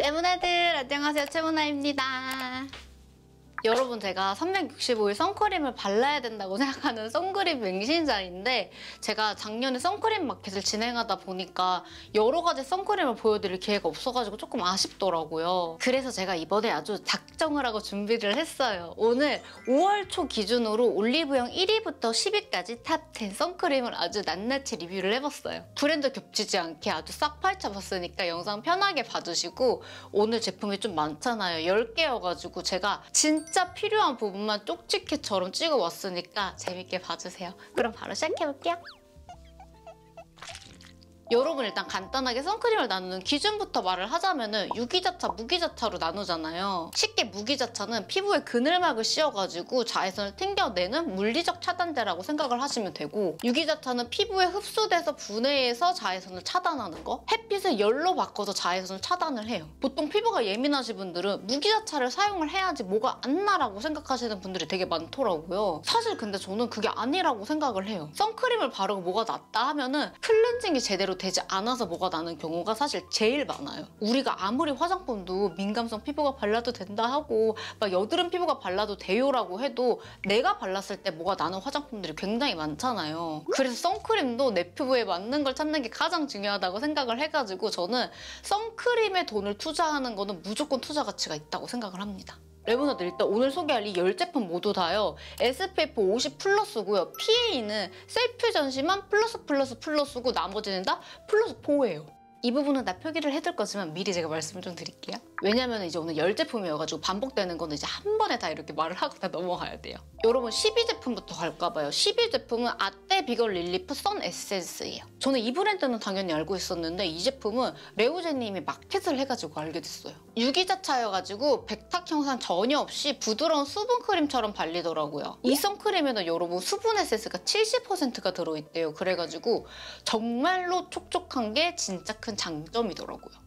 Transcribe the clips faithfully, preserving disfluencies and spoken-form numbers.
레몬애들 안녕하세요, 채모나입니다. 여러분, 제가 삼백육십오 일 선크림을 발라야 된다고 생각하는 선크림 맹신자인데 제가 작년에 선크림 마켓을 진행하다 보니까 여러 가지 선크림을 보여드릴 기회가 없어가지고 조금 아쉽더라고요. 그래서 제가 이번에 아주 작정을 하고 준비를 했어요. 오늘 오월 초 기준으로 올리브영 일 위부터 십 위까지 탑 텐 선크림을 아주 낱낱이 리뷰를 해봤어요. 브랜드 겹치지 않게 아주 싹 파헤쳐봤으니까 영상 편하게 봐주시고, 오늘 제품이 좀 많잖아요. 열 개여가지고 제가 진짜 진짜 필요한 부분만 쪽집게처럼 찍어왔으니까 재밌게 봐주세요. 그럼 바로 시작해볼게요. 여러분, 일단 간단하게 선크림을 나누는 기준부터 말을 하자면은 유기자차, 무기자차로 나누잖아요. 쉽게 무기자차는 피부에 그늘막을 씌워가지고 자외선을 튕겨내는 물리적 차단제라고 생각을 하시면 되고, 유기자차는 피부에 흡수돼서 분해해서 자외선을 차단하는 거, 햇빛을 열로 바꿔서 자외선을 차단을 해요. 보통 피부가 예민하신 분들은 무기자차를 사용을 해야지 뭐가 안 나라고 생각하시는 분들이 되게 많더라고요. 사실 근데 저는 그게 아니라고 생각을 해요. 선크림을 바르고 뭐가 낫다 하면은 클렌징이 제대로 되지 않아서 뭐가 나는 경우가 사실 제일 많아요. 우리가 아무리 화장품도 민감성 피부가 발라도 된다 하고 막 여드름 피부가 발라도 돼요라고 해도 내가 발랐을 때 뭐가 나는 화장품들이 굉장히 많잖아요. 그래서 선크림도 내 피부에 맞는 걸 찾는 게 가장 중요하다고 생각을 해가지고 저는 선크림에 돈을 투자하는 거는 무조건 투자 가치가 있다고 생각을 합니다. 레몬애들, 일단 오늘 소개할 이 열 제품 모두 다요 에스피에프 오십 플러스고요. 피에이는 셀프 전시만 플러스 플러스 플러스고 나머지는 다 플러스 사예요. 이 부분은 다 표기를 해둘 거지만 미리 제가 말씀을 좀 드릴게요. 왜냐면 이제 오늘 열 제품이어가지고 반복되는 거는 이제 한 번에 다 이렇게 말을 하고 다 넘어가야 돼요. 여러분, 십 위 제품부터 갈까봐요. 십 위 제품은 아떼 비건 릴리프 선 에센스예요. 저는 이 브랜드는 당연히 알고 있었는데 이 제품은 레오제님이 마켓을 해가지고 알게 됐어요. 유기자차여가지고 백탁 형상 전혀 없이 부드러운 수분 크림처럼 발리더라고요. 이 선크림에는 여러분 수분 에센스가 칠십 퍼센트가 들어있대요. 그래가지고 정말로 촉촉한 게 진짜 큰 장점이더라고요.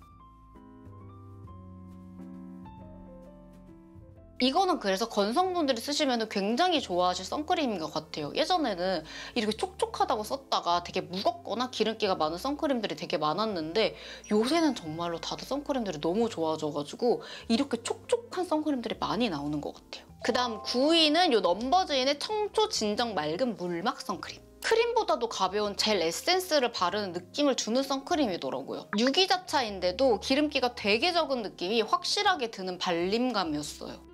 이거는 그래서 건성분들이 쓰시면 굉장히 좋아하실 선크림인 것 같아요. 예전에는 이렇게 촉촉하다고 썼다가 되게 무겁거나 기름기가 많은 선크림들이 되게 많았는데 요새는 정말로 다들 선크림들이 너무 좋아져가지고 이렇게 촉촉한 선크림들이 많이 나오는 것 같아요. 그 다음 구 위는 이 넘버즈인의 청초 진정 맑은 물막 선크림. 크림보다도 가벼운 젤 에센스를 바르는 느낌을 주는 선크림이더라고요. 유기자차인데도 기름기가 되게 적은 느낌이 확실하게 드는 발림감이었어요.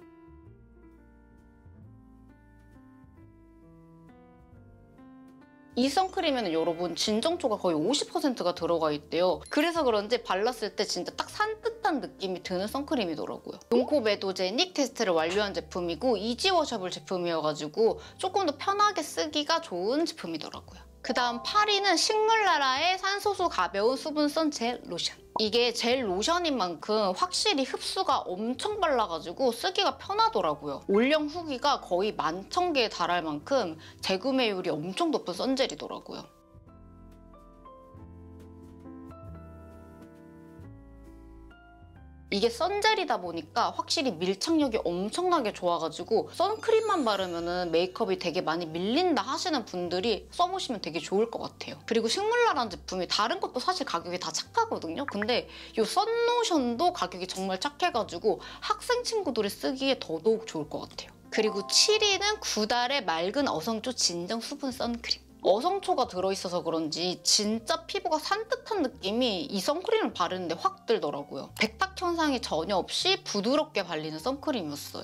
이 선크림에는 여러분 진정초가 거의 오십 퍼센트가 들어가 있대요. 그래서 그런지 발랐을 때 진짜 딱 산뜻한 느낌이 드는 선크림이더라고요. 용코 메도제닉 테스트를 완료한 제품이고 이지워셔블 제품이어가지고 조금 더 편하게 쓰기가 좋은 제품이더라고요. 그 다음 팔 위는 식물나라의 산소수 가벼운 수분선 젤 로션. 이게 젤 로션인 만큼 확실히 흡수가 엄청 빨라가지고 쓰기가 편하더라고요. 올영 후기가 거의 만천 개에 달할 만큼 재구매율이 엄청 높은 선젤이더라고요. 이게 선젤이다 보니까 확실히 밀착력이 엄청나게 좋아가지고 선크림만 바르면 메이크업이 되게 많이 밀린다 하시는 분들이 써보시면 되게 좋을 것 같아요. 그리고 식물나라는 제품이 다른 것도 사실 가격이 다 착하거든요. 근데 이 선로션도 가격이 정말 착해가지고 학생 친구들이 쓰기에 더더욱 좋을 것 같아요. 그리고 칠 위는 구달의 맑은 어성초 진정 수분 선크림. 어성초가 들어있어서 그런지 진짜 피부가 산뜻한 느낌이 이 선크림을 바르는데 확 들더라고요. 백탁 현상이 전혀 없이 부드럽게 발리는 선크림이었어요.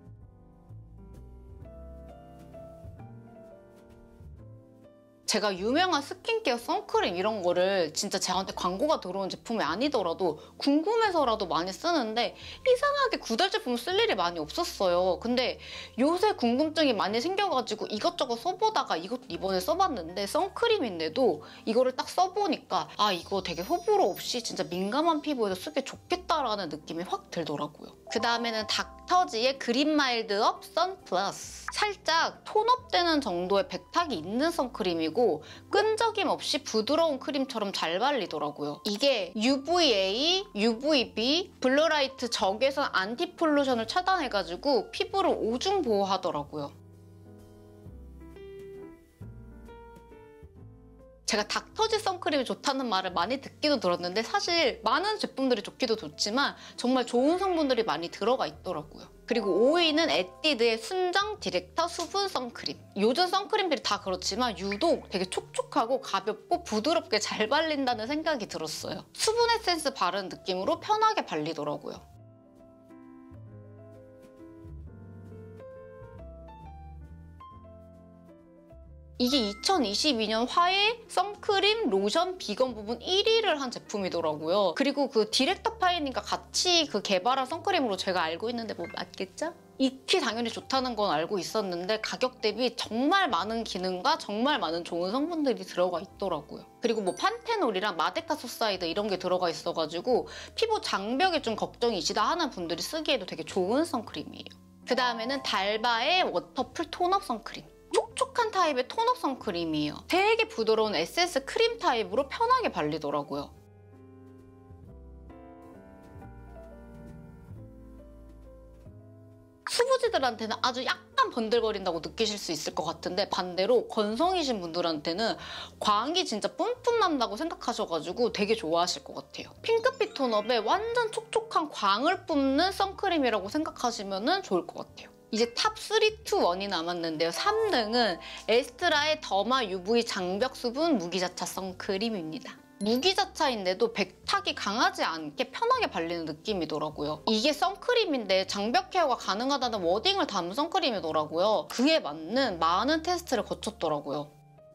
제가 유명한 스킨케어 선크림 이런 거를 진짜 저한테 광고가 들어온 제품이 아니더라도 궁금해서라도 많이 쓰는데 이상하게 구달 제품을 쓸 일이 많이 없었어요. 근데 요새 궁금증이 많이 생겨가지고 이것저것 써보다가 이것도 이번에 써봤는데 선크림인데도 이거를 딱 써보니까 아, 이거 되게 호불호 없이 진짜 민감한 피부에도 쓰기 좋겠다라는 느낌이 확 들더라고요. 그 다음에는 닥터지의 그린 마일드업 선 플러스. 살짝 톤업되는 정도의 백탁이 있는 선크림이고 끈적임 없이 부드러운 크림처럼 잘 발리더라고요. 이게 유브이에이, 유브이비, 블루라이트 적외선 안티폴루션을 차단해가지고 피부를 오중 보호하더라고요. 제가 닥터지 선크림이 좋다는 말을 많이 듣기도 들었는데 사실 많은 제품들이 좋기도 좋지만 정말 좋은 성분들이 많이 들어가 있더라고요. 그리고 오 위는 에뛰드의 순정 디렉터 수분 선크림. 요즘 선크림들이 다 그렇지만 유독 되게 촉촉하고 가볍고 부드럽게 잘 발린다는 생각이 들었어요. 수분 에센스 바른 느낌으로 편하게 발리더라고요. 이게 이천이십이 년 화해 선크림 로션 비건 부분 일 위를 한 제품이더라고요. 그리고 그 디렉터 파이님과 같이 그 개발한 선크림으로 제가 알고 있는데 뭐 맞겠죠? 익히 당연히 좋다는 건 알고 있었는데 가격 대비 정말 많은 기능과 정말 많은 좋은 성분들이 들어가 있더라고요. 그리고 뭐 판테놀이랑 마데카 소사이드 이런 게 들어가 있어가지고 피부 장벽에 좀 걱정이시다 하는 분들이 쓰기에도 되게 좋은 선크림이에요. 그 다음에는 달바의 워터풀 톤업 선크림. 촉촉한 타입의 톤업 선크림이에요. 되게 부드러운 에센스 크림 타입으로 편하게 발리더라고요. 수부지들한테는 아주 약간 번들거린다고 느끼실 수 있을 것 같은데 반대로 건성이신 분들한테는 광이 진짜 뿜뿜 난다고 생각하셔가지고 되게 좋아하실 것 같아요. 핑크빛 톤업에 완전 촉촉한 광을 뿜는 선크림이라고 생각하시면 좋을 것 같아요. 이제 탑 삼, 이, 일이 남았는데요. 삼 등은 에스트라의 더마 유브이 장벽 수분 무기자차 선크림입니다. 무기자차인데도 백탁이 강하지 않게 편하게 발리는 느낌이더라고요. 이게 선크림인데 장벽 케어가 가능하다는 워딩을 담은 선크림이더라고요. 그에 맞는 많은 테스트를 거쳤더라고요.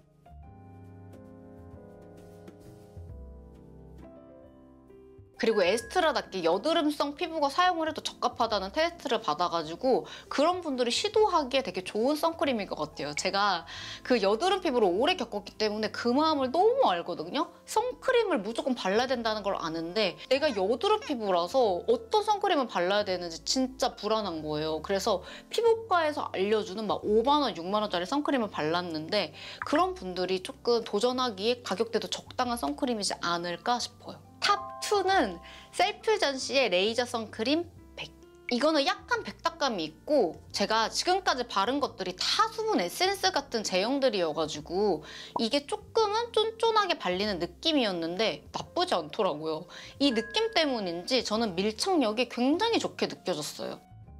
그리고 에스트라답게 여드름성 피부가 사용을 해도 적합하다는 테스트를 받아가지고 그런 분들이 시도하기에 되게 좋은 선크림인 것 같아요. 제가 그 여드름 피부를 오래 겪었기 때문에 그 마음을 너무 알거든요. 선크림을 무조건 발라야 된다는 걸 아는데 내가 여드름 피부라서 어떤 선크림을 발라야 되는지 진짜 불안한 거예요. 그래서 피부과에서 알려주는 막 오만 원, 육만 원짜리 선크림을 발랐는데 그런 분들이 조금 도전하기에 가격대도 적당한 선크림이지 않을까 싶어요. 탑 이는 셀프전시의 레이저 선크림 백. 이거는 약간 백탁감이 있고 제가 지금까지 바른 것들이 다 수분 에센스 같은 제형들이어가지고 이게 조금은 쫀쫀하게 발리는 느낌이었는데 나쁘지 않더라고요. 이 느낌 때문인지 저는 밀착력이 굉장히 좋게 느껴졌어요.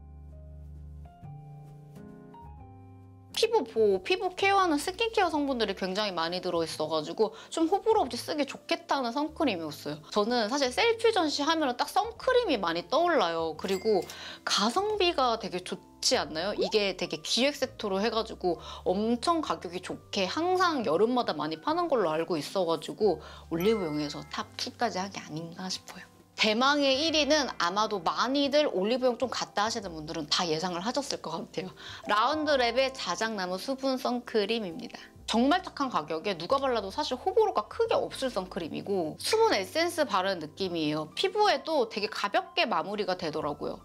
피부 보호, 피부 케어하는 스킨케어 성분들이 굉장히 많이 들어있어가지고 좀 호불호 없이 쓰기 좋겠다는 선크림이었어요. 저는 사실 셀퓨전시 하면 딱 선크림이 많이 떠올라요. 그리고 가성비가 되게 좋지 않나요? 이게 되게 기획 세트로 해가지고 엄청 가격이 좋게 항상 여름마다 많이 파는 걸로 알고 있어가지고 올리브영에서 탑 이까지 한 게 아닌가 싶어요. 대망의 일 위는 아마도 많이들 올리브영 좀 갔다 하시는 분들은 다 예상을 하셨을 것 같아요. 라운드랩의 자작나무 수분 선크림입니다. 정말 착한 가격에 누가 발라도 사실 호불호가 크게 없을 선크림이고 수분 에센스 바르는 느낌이에요. 피부에도 되게 가볍게 마무리가 되더라고요.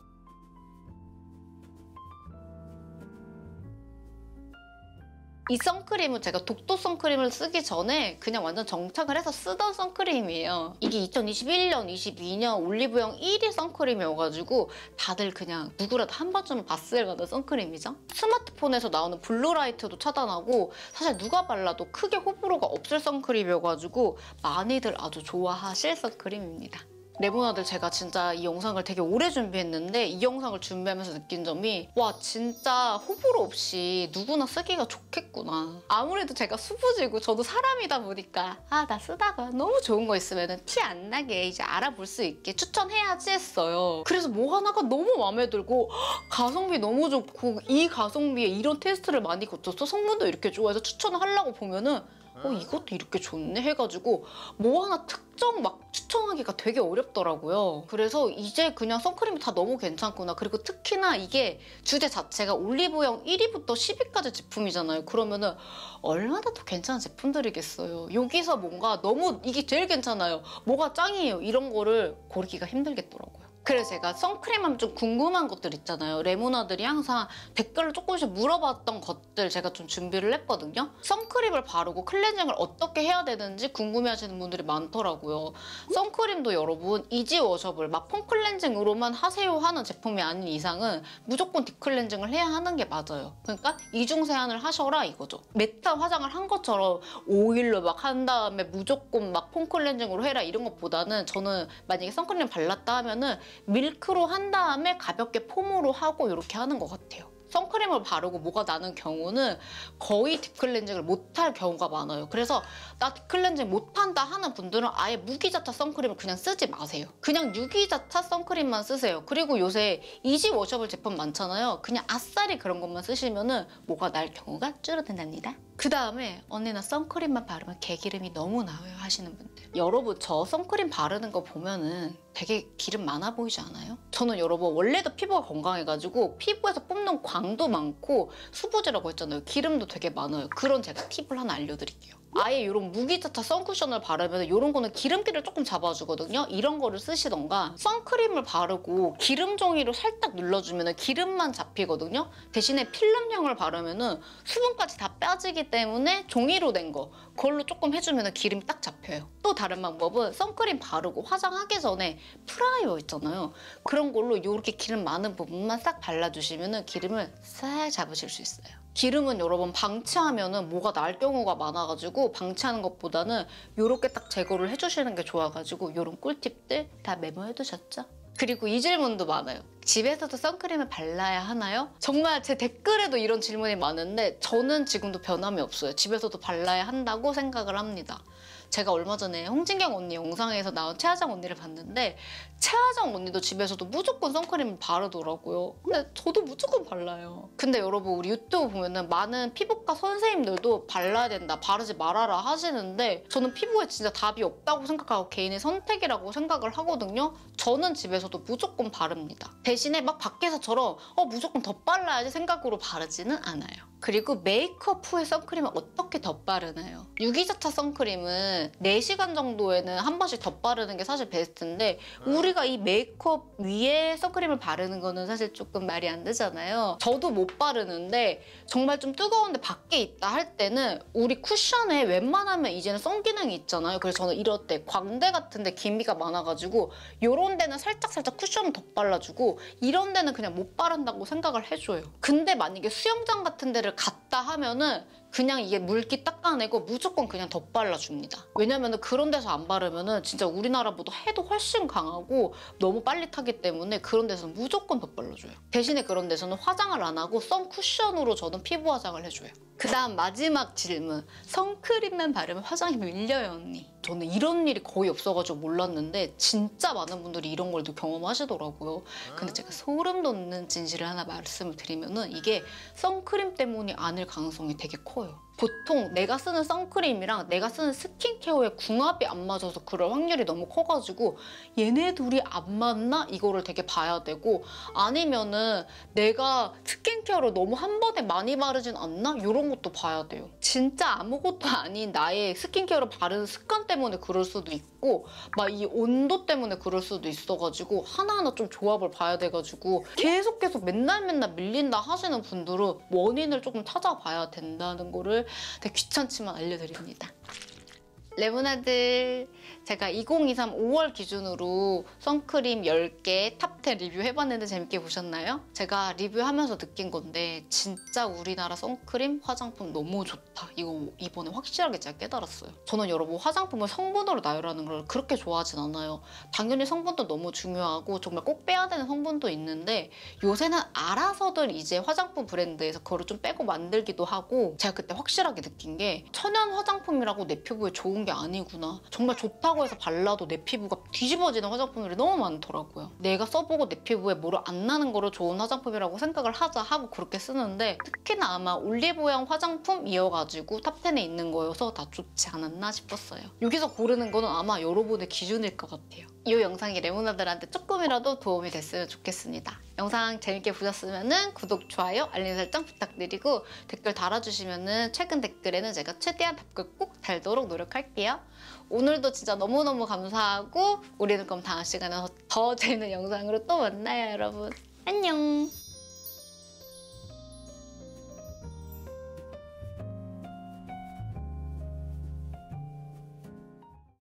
이 선크림은 제가 독도 선크림을 쓰기 전에 그냥 완전 정착을 해서 쓰던 선크림이에요. 이게 이천이십일 년, 이십이 년 올리브영 일 위 선크림이어가지고 다들 그냥 누구라도 한 번쯤은 봤을 만한 선크림이죠. 스마트폰에서 나오는 블루라이트도 차단하고 사실 누가 발라도 크게 호불호가 없을 선크림이어가지고 많이들 아주 좋아하실 선크림입니다. 레모나들 제가 진짜 이 영상을 되게 오래 준비했는데 이 영상을 준비하면서 느낀 점이 와 진짜 호불호 없이 누구나 쓰기가 좋겠구나. 아무래도 제가 수부지고 저도 사람이다 보니까 아 나 쓰다가 너무 좋은 거 있으면 티 안 나게 이제 알아볼 수 있게 추천해야지 했어요. 그래서 뭐 하나가 너무 마음에 들고 가성비 너무 좋고 이 가성비에 이런 테스트를 많이 거쳐서 성분도 이렇게 좋아해서 추천을 하려고 보면은 어 이것도 이렇게 좋네 해가지고 뭐 하나 특정 막 추천하기가 되게 어렵더라고요. 그래서 이제 그냥 선크림이 다 너무 괜찮구나. 그리고 특히나 이게 주제 자체가 올리브영 일 위부터 십 위까지 제품이잖아요. 그러면은 얼마나 더 괜찮은 제품들이겠어요. 여기서 뭔가 너무 이게 제일 괜찮아요. 뭐가 짱이에요. 이런 거를 고르기가 힘들겠더라고요. 그래서 제가 선크림 하면 좀 궁금한 것들 있잖아요. 레모나들이 항상 댓글을 조금씩 물어봤던 것들 제가 좀 준비를 했거든요. 선크림을 바르고 클렌징을 어떻게 해야 되는지 궁금해하시는 분들이 많더라고요. 선크림도 여러분 이지 워셔블 막 폼 클렌징으로만 하세요 하는 제품이 아닌 이상은 무조건 딥클렌징을 해야 하는 게 맞아요. 그러니까 이중 세안을 하셔라 이거죠. 메타 화장을 한 것처럼 오일로 막 한 다음에 무조건 막 폼 클렌징으로 해라 이런 것보다는 저는 만약에 선크림 발랐다 하면은 밀크로 한 다음에 가볍게 폼으로 하고 이렇게 하는 것 같아요. 선크림을 바르고 뭐가 나는 경우는 거의 딥클렌징을 못할 경우가 많아요. 그래서 나 딥클렌징 못한다 하는 분들은 아예 무기자차 선크림을 그냥 쓰지 마세요. 그냥 유기자차 선크림만 쓰세요. 그리고 요새 이지 워셔블 제품 많잖아요. 그냥 아싸리 그런 것만 쓰시면 뭐가 날 경우가 줄어든답니다. 그 다음에 언니 나 선크림만 바르면 개기름이 너무 나와요 하시는 분들. 여러분 저 선크림 바르는 거 보면은 되게 기름 많아 보이지 않아요? 저는 여러분 원래도 피부가 건강해가지고 피부에서 뽑는 광도 많고 수부지라고 했잖아요. 기름도 되게 많아요. 그런 제가 팁을 하나 알려드릴게요. 아예 이런 무기자차 선쿠션을 바르면 이런 거는 기름기를 조금 잡아주거든요. 이런 거를 쓰시던가 선크림을 바르고 기름 종이로 살짝 눌러주면 기름만 잡히거든요. 대신에 필름형을 바르면 수분까지 다 빠지기 때문에 종이로 된 거 그걸로 조금 해주면 기름이 딱 잡혀요. 또 다른 방법은 선크림 바르고 화장하기 전에 프라이어 있잖아요. 그런 걸로 이렇게 기름 많은 부분만 싹 발라주시면 기름을 싹 잡으실 수 있어요. 기름은 여러분 방치하면 뭐가 날 경우가 많아가지고 방치하는 것보다는 이렇게 딱 제거를 해주시는 게 좋아가지고 이런 꿀팁들 다 메모해두셨죠? 그리고 이 질문도 많아요. 집에서도 선크림을 발라야 하나요? 정말 제 댓글에도 이런 질문이 많은데 저는 지금도 변함이 없어요. 집에서도 발라야 한다고 생각을 합니다. 제가 얼마 전에 홍진경 언니 영상에서 나온 최하정 언니를 봤는데 최하정 언니도 집에서도 무조건 선크림을 바르더라고요. 근데 저도 무조건 발라요. 근데 여러분 우리 유튜브 보면은 많은 피부과 선생님들도 발라야 된다, 바르지 말아라 하시는데 저는 피부에 진짜 답이 없다고 생각하고 개인의 선택이라고 생각을 하거든요. 저는 집에서도 무조건 바릅니다. 대신에 막 밖에서처럼 어 무조건 덧발라야지 생각으로 바르지는 않아요. 그리고 메이크업 후에 선크림을 어떻게 덧바르나요? 유기자차 선크림은 네 시간 정도에는 한 번씩 덧바르는 게 사실 베스트인데 우리가 이 메이크업 위에 선크림을 바르는 거는 사실 조금 말이 안 되잖아요. 저도 못 바르는데 정말 좀 뜨거운데 밖에 있다 할 때는 우리 쿠션에 웬만하면 이제는 선 기능이 있잖아요. 그래서 저는 이럴 때 광대 같은 데 기미가 많아가지고 이런 데는 살짝살짝 쿠션을 덧발라주고 이런 데는 그냥 못 바른다고 생각을 해줘요. 근데 만약에 수영장 같은 데를 갔다 하면은 그냥 이게 물기 닦아내고 무조건 그냥 덧발라줍니다. 왜냐면 그런 데서 안 바르면은 진짜 우리나라보다 해도 훨씬 강하고 너무 빨리 타기 때문에 그런 데서는 무조건 덧발라줘요. 대신에 그런 데서는 화장을 안 하고 선 쿠션으로 저는 피부 화장을 해줘요. 그 다음 마지막 질문. 선크림만 바르면 화장이 밀려요 언니. 저는 이런 일이 거의 없어가지고 몰랐는데 진짜 많은 분들이 이런 걸 경험하시더라고요. 근데 제가 소름 돋는 진실을 하나 말씀을 드리면은 이게 선크림 때문이 아닐 가능성이 되게 커요. 보통 내가 쓰는 선크림이랑 내가 쓰는 스킨케어의 궁합이 안 맞아서 그럴 확률이 너무 커가지고 얘네 둘이 안 맞나? 이거를 되게 봐야 되고 아니면은 내가 스킨케어를 너무 한 번에 많이 바르진 않나? 이런 것도 봐야 돼요. 진짜 아무것도 아닌 나의 스킨케어를 바르는 습관 때문에 그럴 수도 있고 막 이 온도 때문에 그럴 수도 있어가지고 하나하나 좀 조합을 봐야 돼가지고 계속 계속 맨날 맨날 밀린다 하시는 분들은 원인을 조금 찾아봐야 된다는 거를 되게 귀찮지만 알려드립니다. 레모나들 제가 이천이십삼 오월 기준으로 선크림 열 개 탑 텐 리뷰 해봤는데 재밌게 보셨나요? 제가 리뷰하면서 느낀 건데 진짜 우리나라 선크림 화장품 너무 좋다. 이거 이번에 확실하게 제가 깨달았어요. 저는 여러분 화장품을 성분으로 나열하는 걸 그렇게 좋아하진 않아요. 당연히 성분도 너무 중요하고 정말 꼭 빼야 되는 성분도 있는데 요새는 알아서들 이제 화장품 브랜드에서 그거를 좀 빼고 만들기도 하고 제가 그때 확실하게 느낀 게 천연 화장품이라고 내 피부에 좋은 게 아니구나. 정말 좋다고 해서 발라도 내 피부가 뒤집어지는 화장품들이 너무 많더라고요. 내가 써보고 내 피부에 뭐를 안 나는 거를 좋은 화장품이라고 생각을 하자 하고 그렇게 쓰는데 특히나 아마 올리브영 화장품이어가지고 탑 텐에 있는 거여서 다 좋지 않았나 싶었어요. 여기서 고르는 거는 아마 여러분의 기준일 것 같아요. 이 영상이 레모나들한테 조금이라도 도움이 됐으면 좋겠습니다. 영상 재밌게 보셨으면 구독, 좋아요, 알림 설정 부탁드리고 댓글 달아주시면 최근 댓글에는 제가 최대한 답글 꼭 달도록 노력할게요. 오늘도 진짜 너무너무 감사하고 우리는 그럼 다음 시간에 더 재밌는 영상으로 또 만나요, 여러분. 안녕!